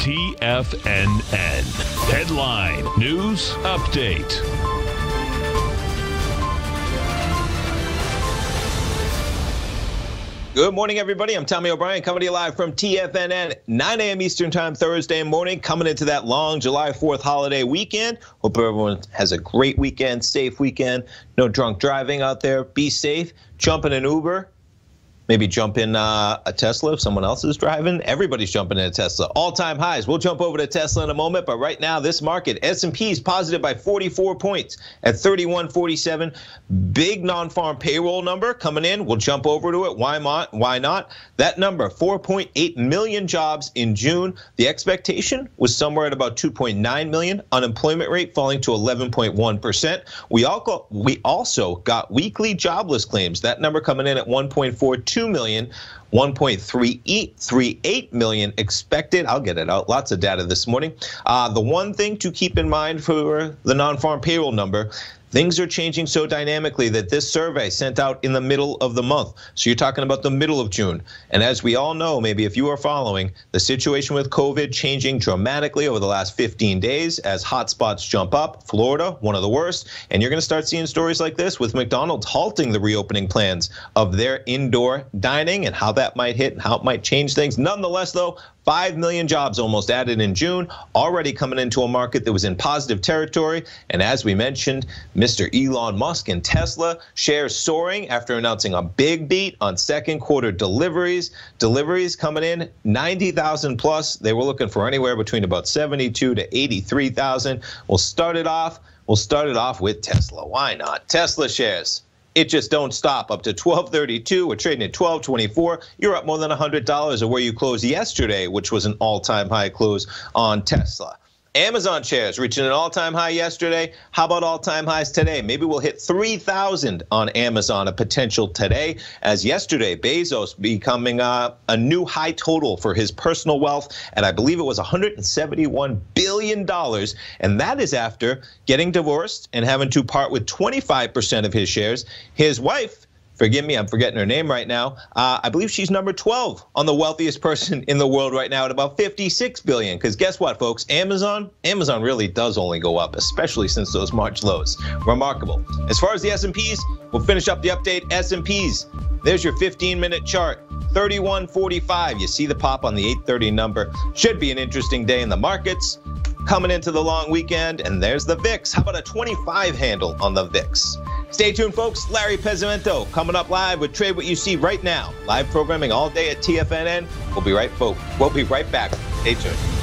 TFNN. Headline News Update. Good morning, everybody. I'm Tommy O'Brien coming to you live from TFNN, 9 a.m. Eastern Time, Thursday morning, coming into that long July 4th holiday weekend. Hope everyone has a great weekend, safe weekend. No drunk driving out there. Be safe. Jump in an Uber. Maybe jump in a Tesla if someone else is driving. Everybody's jumping in a Tesla. All-time highs. We'll jump over to Tesla in a moment, but right now, this market, S&P is positive by 44 points at 3147. Big non-farm payroll number coming in. We'll jump over to it. Why not? That number, 4.8 million jobs in June. The expectation was somewhere at about 2.9 million. Unemployment rate falling to 11.1%. We also got weekly jobless claims. That number coming in at 1.42 million, 1.38 million expected. I'll get it out. Lots of data this morning. The one thing to keep in mind for the non-farm payroll number, things are changing so dynamically that this survey sent out in the middle of the month. So you're talking about the middle of June. And as we all know, maybe if you are following, the situation with COVID changing dramatically over the last 15 days as hotspots jump up. Florida, one of the worst. And you're going to start seeing stories like this with McDonald's halting the reopening plans of their indoor dining and how that might hit and how it might change things. Nonetheless, though, 5 million jobs almost added in June, already coming into a market that was in positive territory. And as we mentioned, Mr. Elon Musk and Tesla shares soaring after announcing a big beat on second quarter deliveries. Deliveries coming in 90,000 plus. They were looking for anywhere between about 72 to 83,000. We'll start it off with Tesla. Why not? Tesla shares. It just don't stop. Up to 1232. We're trading at 1224. You're up more than $100 of where you closed yesterday, which was an all-time high close on Tesla. Amazon shares reaching an all-time high yesterday. How about all-time highs today? Maybe we'll hit 3,000 on Amazon, a potential today, as yesterday Bezos becoming a new high total for his personal wealth, and I believe it was $171 billion, and that is after getting divorced and having to part with 25% of his shares. His wife, forgive me, I'm forgetting her name right now. I believe she's number 12 on the wealthiest person in the world right now at about $56 billion. Because guess what, folks? Amazon really does only go up, especially since those March lows. Remarkable. As far as the S&Ps, we'll finish up the update. S&Ps, there's your 15-minute chart. 3145. You see the pop on the 830 number. Should be an interesting day in the markets. Coming into the long weekend, and there's the VIX. How about a 25 handle on the VIX? Stay tuned, folks. Larry Pezzamento coming up live with Trade What You See right now. Live programming all day at TFNN. We'll be right back. Stay tuned.